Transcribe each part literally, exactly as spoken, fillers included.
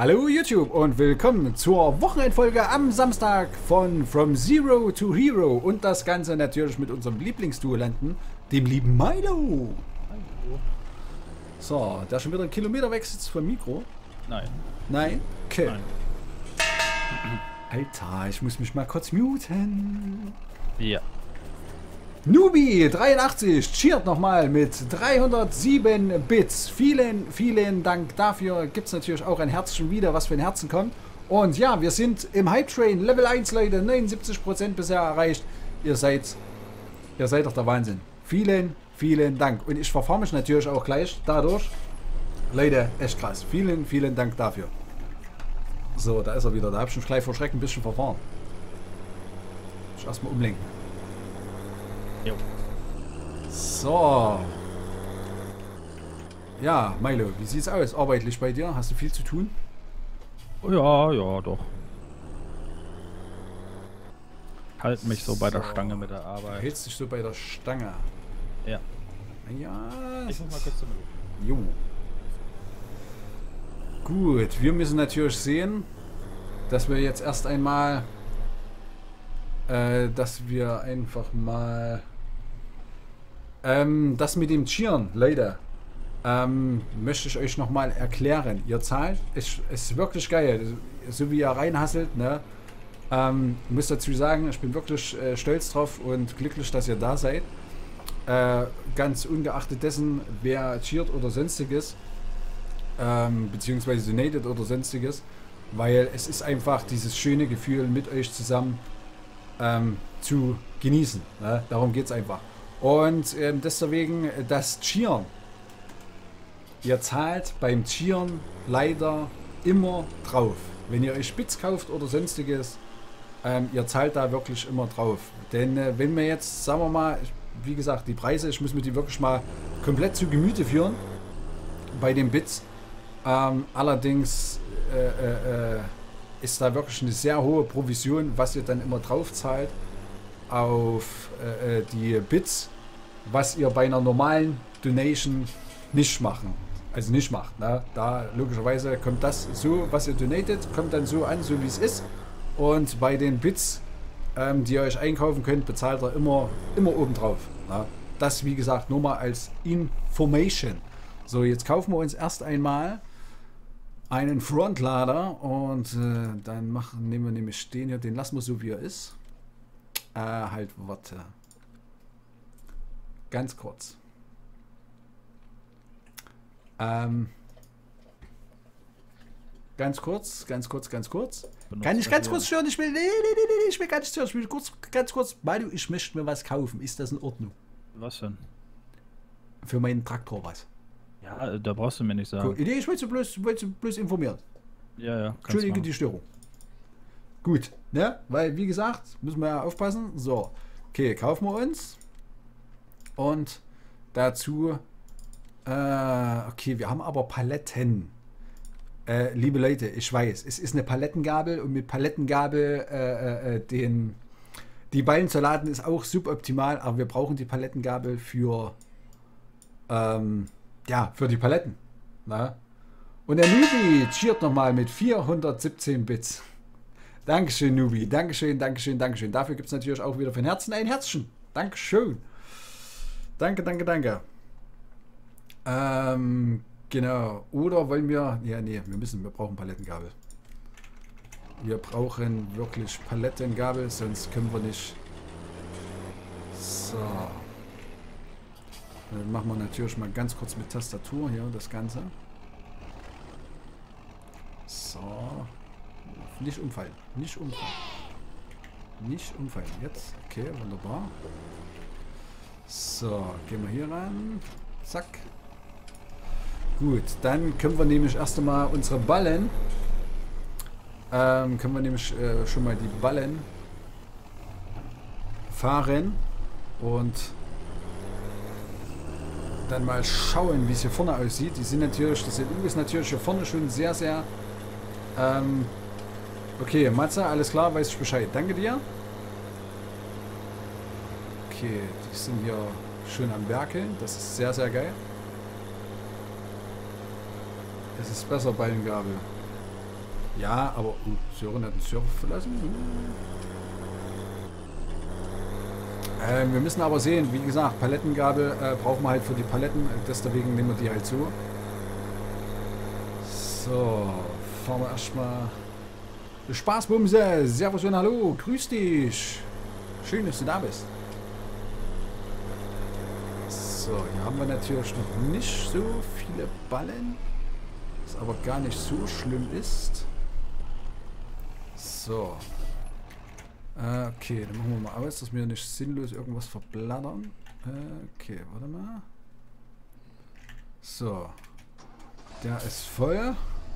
Hallo YouTube und willkommen zur Wochenendfolge am Samstag von From Zero to Hero und das Ganze natürlich mit unserem Lieblingsduellanten, dem lieben Milo. Hallo. So, der schon wieder einen Kilometer weg sitzt vom Mikro. Nein. Nein? Okay. Nein. Alter, ich muss mich mal kurz muten. Ja. Nubi dreiundachtzig cheert nochmal mit dreihundertsieben Bits. Vielen, vielen Dank dafür. Gibt es natürlich auch ein Herzchen wieder, was für ein Herzen kommt. Und ja, wir sind im Hype Train Level eins, Leute. neunundsiebzig Prozent bisher erreicht. Ihr seid, ihr seid doch der Wahnsinn. Vielen, vielen Dank. Und ich verfahre mich natürlich auch gleich dadurch. Leute, echt krass. Vielen, vielen Dank dafür. So, da ist er wieder. Da habe ich mich gleich vor Schreck ein bisschen verfahren. Ich erstmal umlenken. Jo. So. Ja, Milo, wie sieht's aus? Arbeitlich bei dir? Hast du viel zu tun? Ja, ja, doch. Halt mich so bei der So. Stange mit der Du Arbeit. hältst dich so bei der Stange. Ja. Ja. Ich muss mal kurz zum Jo. Gut, wir müssen natürlich sehen, dass wir jetzt erst einmal, äh, dass wir einfach mal, ähm, das mit dem Cheeren, Leute, ähm, möchte ich euch nochmal erklären. Ihr zahlt, es ist wirklich geil, so wie ihr reinhasselt, ne? Ähm, ich muss dazu sagen, ich bin wirklich äh, stolz drauf und glücklich, dass ihr da seid. Äh, ganz ungeachtet dessen, wer cheert oder sonstiges, ähm, beziehungsweise donated oder sonstiges, weil es ist einfach dieses schöne Gefühl, mit euch zusammen ähm, zu genießen. Ne? Darum geht es einfach. Und ähm, deswegen das Cheeren. Ihr zahlt beim Cheeren leider immer drauf. Wenn ihr euch Bits kauft oder sonstiges, ähm, ihr zahlt da wirklich immer drauf. Denn äh, wenn wir jetzt, sagen wir mal, wie gesagt, die Preise, ich muss mir die wirklich mal komplett zu Gemüte führen bei den Bits. Ähm, allerdings äh, äh, ist da wirklich eine sehr hohe Provision, was ihr dann immer drauf zahlt auf äh, die Bits, was ihr bei einer normalen Donation nicht machen. Also nicht macht. Ne? Da logischerweise kommt das so, was ihr donatet, kommt dann so an, so wie es ist. Und bei den Bits, ähm, die ihr euch einkaufen könnt, bezahlt ihr immer, immer oben drauf. Ne? Das wie gesagt nur mal als Information. So, jetzt kaufen wir uns erst einmal einen Frontlader und äh, dann machen, nehmen wir nämlich den hier, den lassen wir so wie er ist. Äh, halt, warte. Ganz kurz. Ähm, ganz kurz, ganz kurz, ganz kurz. Benutzt Kann ich ganz das kurz stören? Ich will, nee, nee, nee, nee, ich will gar nicht stören. Ich will kurz, ganz kurz, Manu, ich möchte mir was kaufen. Ist das in Ordnung? Was denn? Für meinen Traktor was. Ja, da brauchst du mir nicht sagen. Cool. Nee, ich wollte bloß, wollte bloß informieren. Ja, ja. Entschuldige machen. die Störung. Gut, ne? Weil, wie gesagt, müssen wir ja aufpassen. So, okay, kaufen wir uns. Und dazu, äh, okay, wir haben aber Paletten. Äh, liebe Leute, ich weiß, es ist eine Palettengabel und mit Palettengabel äh, äh, den, die Ballen zu laden ist auch suboptimal, aber wir brauchen die Palettengabel für, ähm, ja, für die Paletten. Na? Und der Nubi cheert nochmal mit vierhundertsiebzehn Bits. Dankeschön, Nubi. Dankeschön, Dankeschön, Dankeschön. Dafür gibt es natürlich auch wieder von Herzen ein Herzchen. Dankeschön. Danke, danke, danke. Ähm, genau. Oder wollen wir... Ja, nee, wir müssen, wir brauchen Palettengabel. Wir brauchen wirklich Palettengabel, sonst können wir nicht... So. Dann machen wir natürlich mal ganz kurz mit Tastatur hier das Ganze. So. Nicht umfallen. Nicht umfallen. Nicht umfallen. Jetzt. Okay, wunderbar. So, gehen wir hier ran. Zack. Gut, dann können wir nämlich erst einmal unsere Ballen. Ähm, können wir nämlich äh, schon mal die Ballen fahren. Und dann mal schauen, wie es hier vorne aussieht. Die sind natürlich, das U ist natürlich hier vorne schon sehr, sehr... Ähm, okay, Matze, alles klar, weiß ich Bescheid. Danke dir. Okay, die sind hier schön am Werkeln. Das ist sehr, sehr geil. Es ist besser Ballengabel. Ja, aber uh, Sören hat den Server verlassen. Ähm, wir müssen aber sehen, wie gesagt, Palettengabel äh, brauchen wir halt für die Paletten. Deswegen nehmen wir die halt so. So, fahren wir erstmal. Spaßbumse, servus und hallo, grüß dich. Schön, dass du da bist. So, hier haben wir natürlich noch nicht so viele Ballen. Was aber gar nicht so schlimm ist. So. Äh, okay, dann machen wir mal aus, dass wir nicht sinnlos irgendwas verblattern. Äh, okay, warte mal. So. Der ist voll.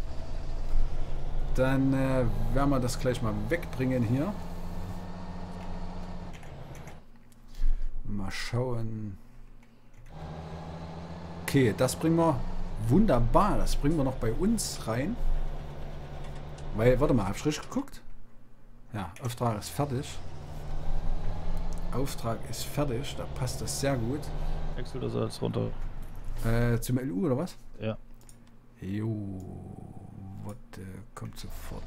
Dann äh, werden wir das gleich mal wegbringen hier. Mal schauen. Okay, das bringen wir wunderbar. Das bringen wir noch bei uns rein. Weil, warte mal, hab ich richtig geguckt? Ja, Auftrag ist fertig. Auftrag ist fertig. Da passt das sehr gut. Wechselt das alles runter? Äh, zum L U oder was? Ja. Jo. Warte, kommt sofort.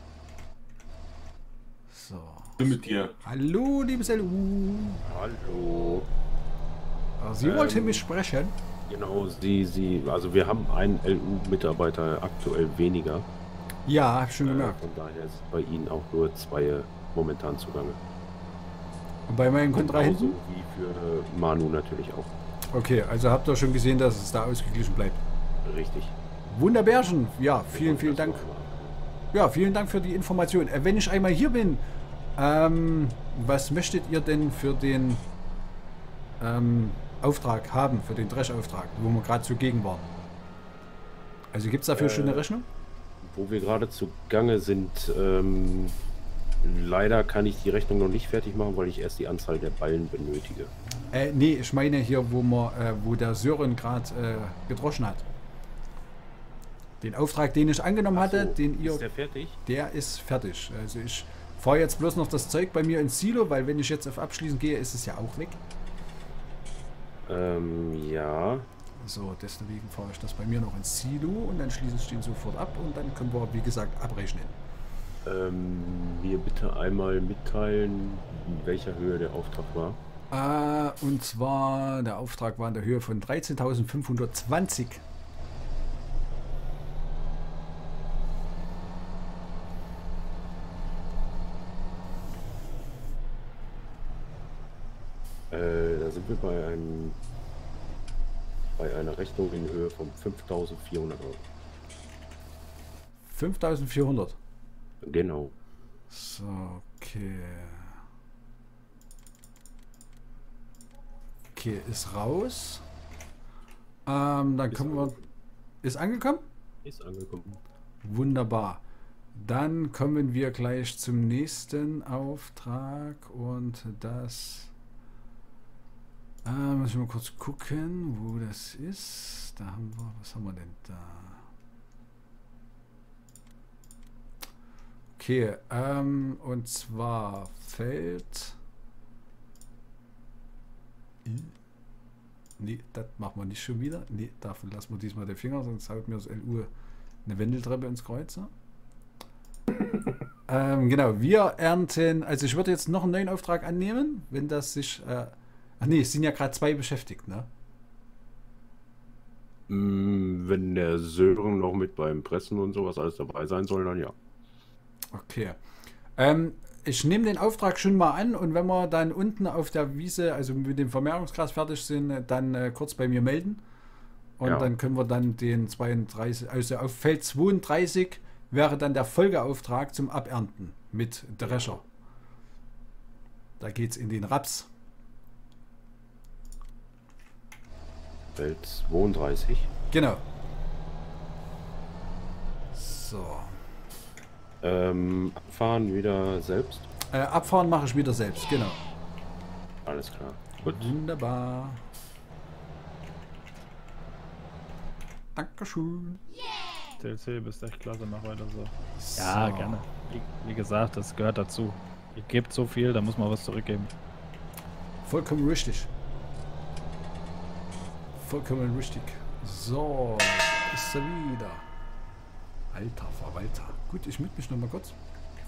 So. bin mit dir. Hallo, liebes L U. Hallo. Sie Ähm, wollten mich sprechen. Genau, Sie, Sie, also wir haben einen L U-Mitarbeiter aktuell weniger. Ja, hab ich schon Äh, gemerkt. von daher ist bei Ihnen auch nur zwei momentan zugange. Und bei meinen Kontrahenten? Genauso wie für Manu natürlich auch. Okay, also habt ihr schon gesehen, dass es da ausgeglichen bleibt. Richtig. Wunderbärchen. Ja, vielen, vielen Das Dank. war mal- Ja, vielen Dank für die Information. Äh, wenn ich einmal hier bin, ähm, was möchtet ihr denn für den ähm, Auftrag haben, für den Dreschauftrag, wo wir gerade zugegen waren? Also gibt es dafür Äh, schon eine Rechnung? Wo wir gerade zugange sind, ähm, leider kann ich die Rechnung noch nicht fertig machen, weil ich erst die Anzahl der Ballen benötige. Äh, nee, ich meine hier, wo, man, äh, wo der Sören gerade äh, gedroschen hat. Den Auftrag, den ich angenommen hatte, Ach so, den ihr... Ist der fertig? Der ist fertig. Also ich fahre jetzt bloß noch das Zeug bei mir ins Silo, weil wenn ich jetzt auf Abschließen gehe, ist es ja auch weg. Ähm, ja. So, deswegen fahre ich das bei mir noch ins Silo und dann schließe ich den sofort ab und dann können wir, wie gesagt, abrechnen. Ähm, mir bitte einmal mitteilen, in welcher Höhe der Auftrag war. Äh, und zwar, der Auftrag war in der Höhe von dreizehntausendfünfhundertzwanzig. Äh, da sind wir bei einem bei einer Rechnung in Höhe von fünftausendvierhundert Euro. fünftausendvierhundert. Genau. So, okay. Okay, ist raus. Ähm, dann Ist können wir... angekommen. Ist angekommen? Ist angekommen. Wunderbar. Dann kommen wir gleich zum nächsten Auftrag und das... Äh, muss ich mal kurz gucken, wo das ist. Da haben wir... Was haben wir denn da? Okay, ähm, und zwar fällt... Nee, das machen wir nicht schon wieder. Nee, davon lassen wir diesmal den Finger, sonst haut mir das L U eine Wendeltreppe ins Kreuz. ähm, genau, wir ernten, also ich würde jetzt noch einen neuen Auftrag annehmen, wenn das sich, äh, ach nee, es sind ja gerade zwei beschäftigt, ne? Mm, Wenn der Sören noch mit beim Pressen und sowas alles dabei sein soll, dann ja. Okay. Ähm, ich nehme den Auftrag schon mal an und wenn wir dann unten auf der Wiese, also mit dem Vermehrungsgras fertig sind, dann äh, kurz bei mir melden. Und Ja. dann können wir dann den zweiunddreißig, also auf Feld zweiunddreißig wäre dann der Folgeauftrag zum Abernten mit Drescher. Da geht es in den Raps. Feld zweiunddreißig. Genau. So. Ähm, abfahren wieder selbst. Äh, abfahren mache ich wieder selbst, genau. Alles klar. Gut. Wunderbar. Dankeschön. D L C, bist echt klasse, mach weiter so. So. Ja, gerne. Wie, wie gesagt, das gehört dazu. Ihr gebt so viel, da muss man was zurückgeben. Vollkommen richtig. Vollkommen richtig. So, ist er wieder. Alter Verwalter. Gut, ich mute mich noch mal kurz.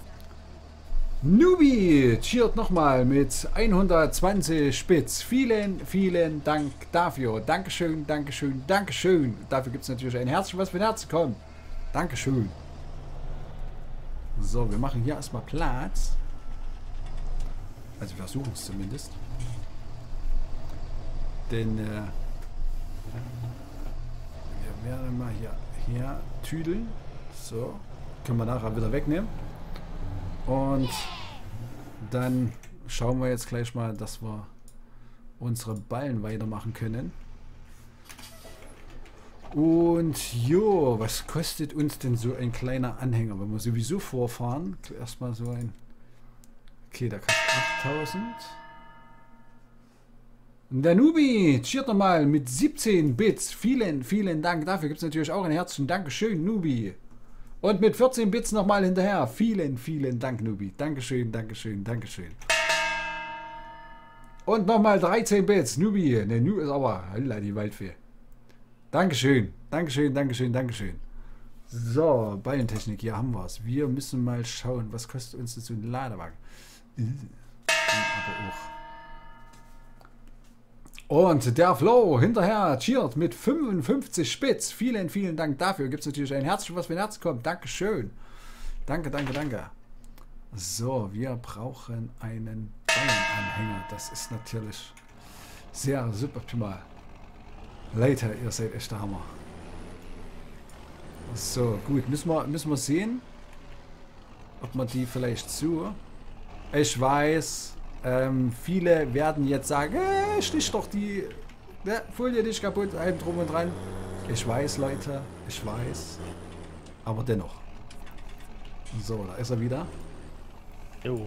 Nubi cheert nochmal mit hundertzwanzig Spitz. Vielen, vielen Dank dafür. Dankeschön, Dankeschön, Dankeschön. Dafür gibt es natürlich ein Herzchen, was für ein Herz kommt. Dankeschön. So, wir machen hier erstmal Platz. Also wir versuchen es zumindest. Denn äh, wir werden mal hier, hier tüdeln. So, können wir nachher wieder wegnehmen. Und dann schauen wir jetzt gleich mal, dass wir unsere Ballen weitermachen können. Und jo, was kostet uns denn so ein kleiner Anhänger, wenn wir sowieso vorfahren? Erstmal so ein... Okay, der kostet achttausend. Der Nubi cheert nochmal mit siebzehn Bits. Vielen, vielen Dank. Dafür gibt es natürlich auch ein Herzchen. Dankeschön, Nubi. Und mit vierzehn Bits nochmal hinterher. Vielen, vielen Dank, Nubi. Dankeschön, Dankeschön, Dankeschön. Und nochmal dreizehn Bits. Nubi. Ne, Nu ist aber... Holla, die Waldfee. Dankeschön, Dankeschön, Dankeschön, Dankeschön. So, Ballentechnik, hier haben wir es. Wir müssen mal schauen, was kostet uns das so ein Ladewagen. Aber auch. Und der Flo hinterher cheert mit fünfundfünfzig Spitz. Vielen, vielen Dank dafür. Gibt es natürlich ein Herzchen, was für ein Herz kommt. Dankeschön. Danke, danke, danke. So, wir brauchen einen Ballenanhänger. Das ist natürlich sehr suboptimal. Leute, ihr seid echt der Hammer. So, gut. Müssen wir, müssen wir sehen, ob man die vielleicht so... Ich weiß... Ähm, viele werden jetzt sagen, äh, stich doch die ne, Folie nicht kaputt, einem drum und dran. Ich weiß, Leute, ich weiß. Aber dennoch. So, da ist er wieder. Jo.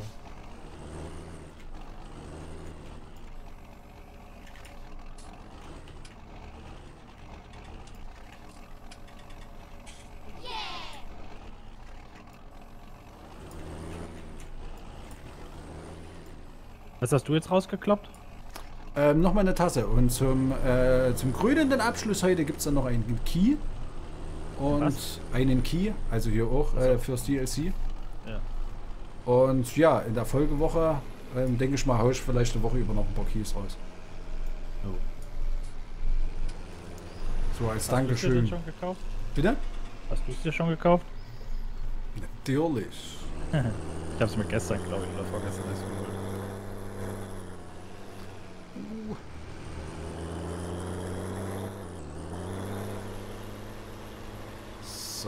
Was hast du jetzt rausgekloppt? Ähm, Nochmal eine Tasse. Und zum, äh, zum krönenden Abschluss heute gibt es dann noch einen Key. Und Was? einen Key, also hier auch äh, fürs D L C. Ja. Und ja, in der Folgewoche, ähm, denke ich mal, haue ich vielleicht eine Woche über noch ein paar Keys raus. Oh. So als Hast Dankeschön. Hast du es dir schon gekauft? Bitte? Hast du es dir schon gekauft? Natürlich. Ich habe es mir gestern, glaube ich, oder vorgestern erst geholt. So.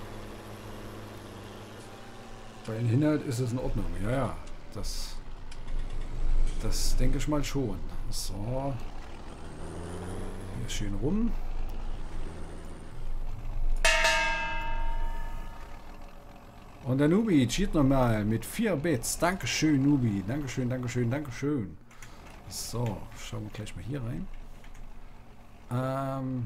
Bei dem Inhalt ist es in Ordnung. Ja, ja. Das, das denke ich mal schon. So. Hier schön rum. Und der Nubi cheat nochmal mit vier Bits. Dankeschön, Nubi. Dankeschön, Dankeschön, Dankeschön. So, schauen wir gleich mal hier rein. Ähm.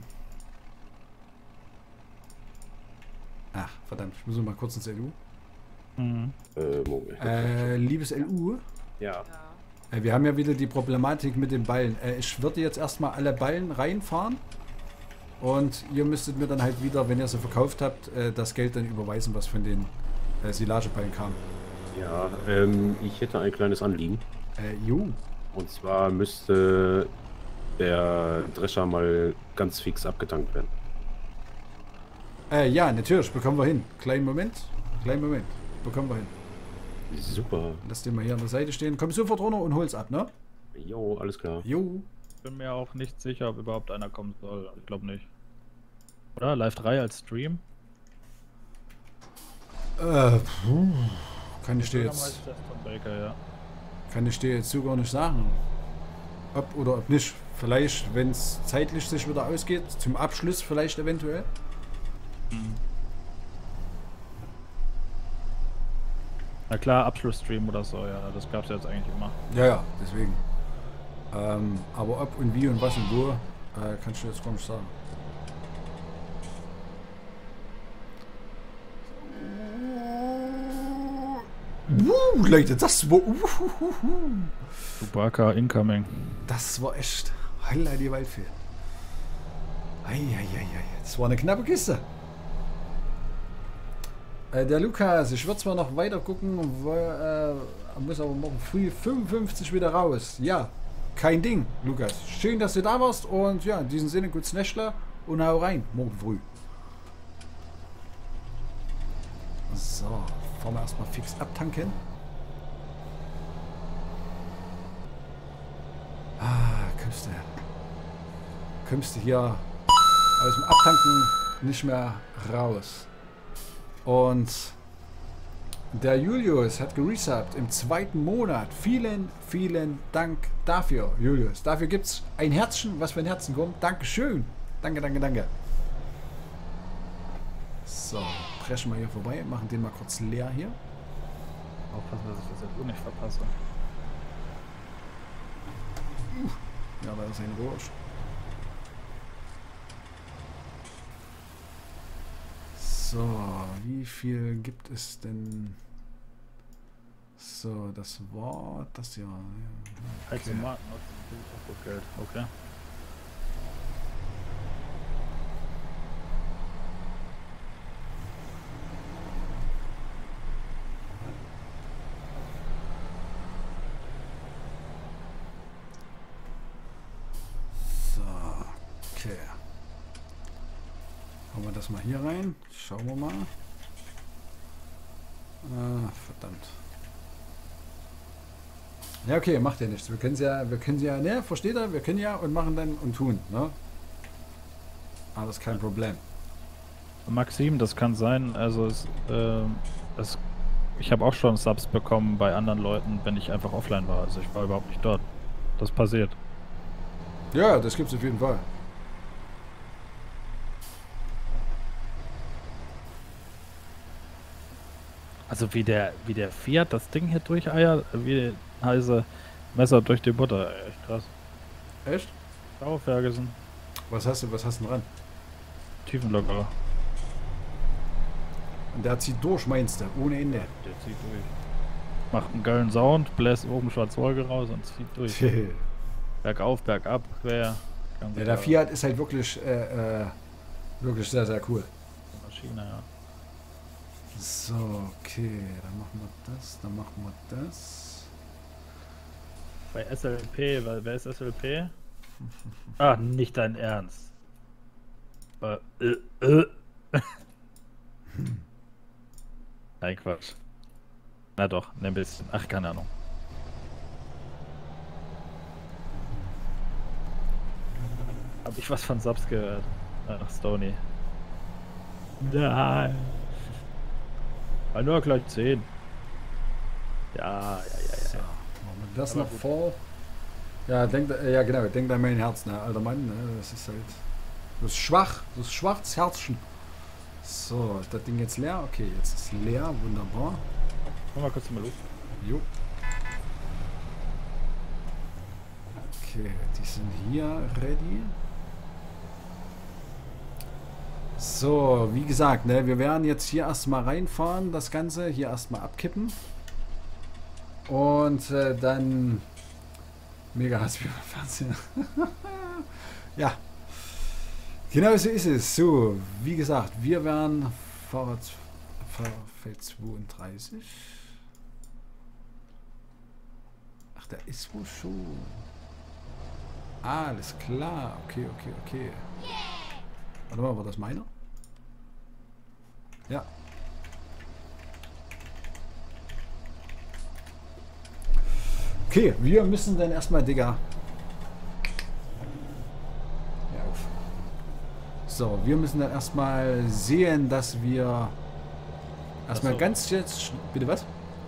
Ach, verdammt, ich muss noch mal kurz ins L U. Mhm. Äh, Moment. Äh, liebes L U, Ja. äh, wir haben ja wieder die Problematik mit den Ballen. Äh, ich würde jetzt erstmal alle Ballen reinfahren und ihr müsstet mir dann halt wieder, wenn ihr sie verkauft habt, äh, das Geld dann überweisen, was von den äh, Silageballen kam. Ja, ähm, ich hätte ein kleines Anliegen. Äh, jo. Und zwar müsste der Drescher mal ganz fix abgetankt werden. Äh, ja, natürlich, bekommen wir hin. Kleinen Moment, kleinen Moment, bekommen wir hin. Super. Lass den mal hier an der Seite stehen. Komm sofort runter und hol's ab, ne? Jo, alles klar. Jo. Bin mir auch nicht sicher, ob überhaupt einer kommen soll. Ich glaube nicht. Oder? Live drei als Stream? Äh, puh. Kann ich dir jetzt, Baker, ja. kann ich dir jetzt so gar nicht sagen. Ob oder ob nicht. Vielleicht, wenn es zeitlich sich wieder ausgeht, zum Abschluss vielleicht eventuell. Mhm. Na klar, Abschlussstream oder so, ja, das gab es jetzt eigentlich immer. Ja, ja, deswegen. Ähm, aber ob und wie und was und wo, äh, kannst du jetzt gar nicht sagen. Uh, Leute, das war... Uh, uh, uh, uh. Chewbacca incoming. Das war echt... Heila die Waldfee. Eieieiei. Das war eine knappe Kiste. Äh, der Lukas, ich würde zwar noch weiter gucken, wo, äh, muss aber morgen früh fünfundfünfzig wieder raus. Ja, kein Ding, Lukas. Schön, dass du da warst und ja, in diesem Sinne, gutes Nächtler und hau rein, morgen früh. So, fahren wir erstmal fix abtanken. Ah, kommst du, kommst du hier aus dem Abtanken nicht mehr raus. Und der Julius hat geresubbt im zweiten Monat. Vielen, vielen Dank dafür, Julius. Dafür gibt es ein Herzchen, was für ein Herzen kommt. Dankeschön. Danke, danke, danke. So, preschen wir hier vorbei. Machen den mal kurz leer hier. Aufpassen, dass ich das jetzt auch nicht verpasse. Ja, da ist ein Rohr. So, wie viel gibt es denn? So, das Wort, das ja. Okay. Also Marken, auch gut Geld, okay. So, okay. Hauen wir das mal hier rein. Schauen wir mal. Ah, verdammt. Ja, okay, macht ja nichts. Wir können ja, wir können ja, ne, versteht ihr? Wir können ja und machen dann und tun, ne? Alles kein Problem. Maxim, das kann sein, also es, äh, es, ich habe auch schon Subs bekommen bei anderen Leuten, wenn ich einfach offline war. Also ich war überhaupt nicht dort. Das passiert. Ja, das gibt's auf jeden Fall. Also wie der, wie der Fiat das Ding hier durcheiert, wie heiße Messer durch die Butter, ey, echt krass. Echt? Ciao, Ferguson. Was hast du, was hast du dran? Tiefenlockerer. Und der zieht durch, meinst du? Ohne Ende. Der zieht durch. Macht einen geilen Sound, bläst oben Schwarzwolke raus und zieht durch. Bergauf, bergab, quer. Ja, der Fiat ist halt wirklich, äh, äh, wirklich sehr, sehr cool. Maschine, ja. So, okay, dann machen wir das, dann machen wir das. Bei S L P, weil wer ist S L P? Ah, nicht dein Ernst. Äh, äh, äh. Nein, Quatsch. Na doch, ne, ein bisschen. Ach, keine Ahnung. Hab ich was von Subs gehört? Ach, Stony. Nein. Ah, nur gleich zehn. Ja, ja, ja, ja. So, machen wir das Aber noch gut. vor. Ja, denkt, äh, ja genau, denkt an mein Herz, ne, alter Mann, ne, das ist halt, das ist schwach, das ist schwaches Herzchen. So, ist das Ding jetzt leer? Okay, jetzt ist leer, wunderbar. Mach mal kurz mal Luft. Jo. Okay, die sind hier ready. So, wie gesagt, ne, wir werden jetzt hier erstmal reinfahren, das Ganze hier erstmal abkippen. Und äh, dann mega Hassbiber-Fernseher. Ja, genau so ist es. So, wie gesagt, wir werden Fahrrad Feld zweiunddreißig. Ach, da ist wohl schon. Alles klar. Okay, okay, okay. Warte mal, war das meiner? Ja. Okay, wir müssen dann erstmal, Digga. Ja, auf. So, wir müssen dann erstmal sehen, dass wir erstmal Ach so. ganz jetzt. Bitte was?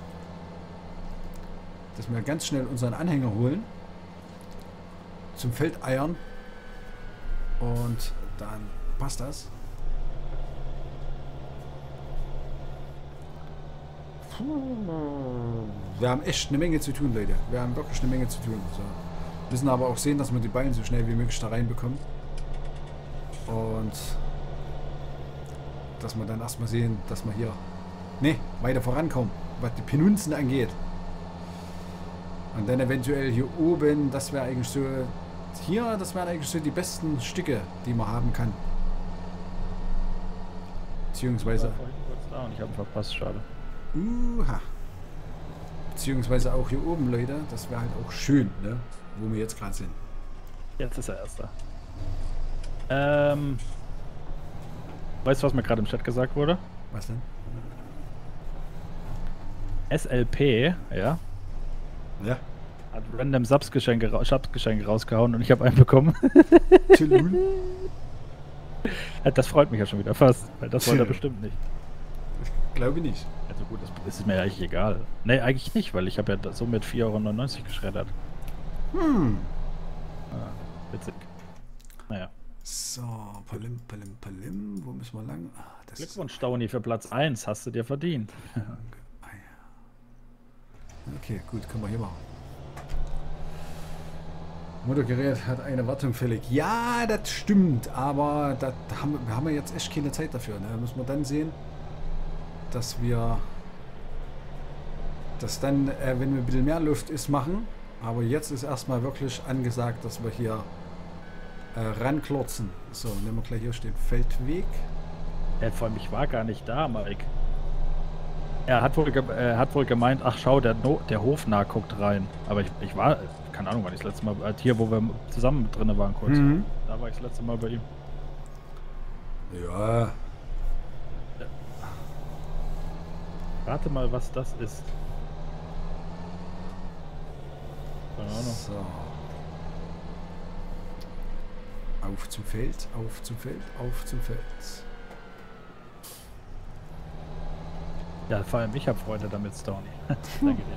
Dass wir ganz schnell unseren Anhänger holen. Zum Feldeiern. Und dann passt das. Wir haben echt eine Menge zu tun, Leute. Wir haben wirklich eine Menge zu tun. So. Müssen aber auch sehen, dass wir die Beine so schnell wie möglich da reinbekommen. Und dass wir dann erstmal sehen, dass wir hier ne, weiter vorankommen, was die Penunzen angeht. Und dann eventuell hier oben, das wäre eigentlich so, hier, das wären eigentlich so die besten Stücke, die man haben kann. Beziehungsweise... Ich war vorhin kurz da und ich habe ihn verpasst, schade. Uha. Beziehungsweise auch hier oben, Leute. Das wäre halt auch schön, ne? Wo wir jetzt gerade sind. Jetzt ist er erster. Ähm... Weißt du, was mir gerade im Chat gesagt wurde? Was denn? S L P, ja, Ja. hat random Subs-Geschenke ra Subs-Geschenke rausgehauen und ich habe einen bekommen. Tschüss. Das freut mich ja schon wieder fast, weil das wollte er bestimmt nicht. Glaube nicht. Also gut, das ist mir eigentlich egal. Ne, eigentlich nicht, weil ich habe ja somit vier Euro neunundneunzig geschreddert. Hm. Ah, witzig. Naja. So, Palim, Palim, Palim. Wo müssen wir lang? Ah, das Glückwunsch, Stauny, für Platz eins. Hast du dir verdient. ist... Ah, ja. Okay, gut, können wir hier machen. Motorgerät hat eine Wartung fällig. Ja, das stimmt, aber da haben, wir haben wir jetzt echt keine Zeit dafür. Ne? Da müssen wir dann sehen, dass wir das dann, äh, wenn wir ein bisschen mehr Luft ist, machen. Aber jetzt ist erstmal wirklich angesagt, dass wir hier äh, ranklotzen. So, nehmen wir gleich hier steht Feldweg. Ja, vor allem, ich war gar nicht da, Mike. Er hat wohl, ge äh, hat wohl gemeint, ach schau, der, no der Hofnarr guckt rein. Aber ich, ich war, keine Ahnung, wann ich das letzte Mal, äh, hier, wo wir zusammen drin waren kurz. Mhm. Da war ich das letzte Mal bei ihm. Ja. Rate mal, was das ist. Keine Ahnung. So. Auf zum Feld, auf zum Feld, auf zum Feld. Ja, vor allem ich habe Freude damit, Stony. Danke dir.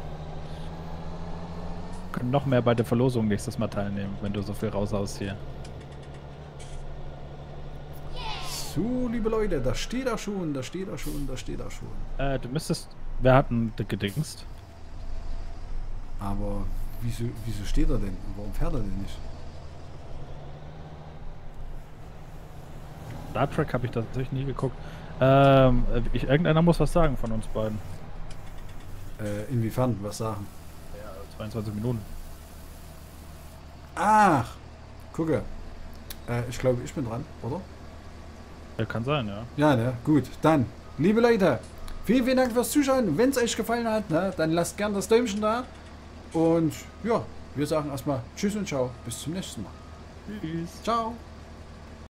Wir können noch mehr bei der Verlosung nächstes Mal teilnehmen, wenn du so viel raushaust hier. So, liebe Leute, da steht er schon, da steht er schon, da steht er schon. Äh, du müsstest... Wer hat denn gedingst? Aber wieso, wieso steht er denn? Warum fährt er denn nicht? Star Trek habe ich tatsächlich nie geguckt. Ähm, ich, irgendeiner muss was sagen von uns beiden. Äh, inwiefern? Was sagen? Ja, zweiundzwanzig Minuten. Ach, gucke. Äh, ich glaube, ich bin dran, oder? Ja, kann sein, ja. Ja, ne? Gut. Dann, liebe Leute, vielen, vielen Dank fürs Zuschauen. Wenn es euch gefallen hat, ne, dann lasst gern das Däumchen da. Und ja, wir sagen erstmal Tschüss und Ciao. Bis zum nächsten Mal. Tschüss. Ciao.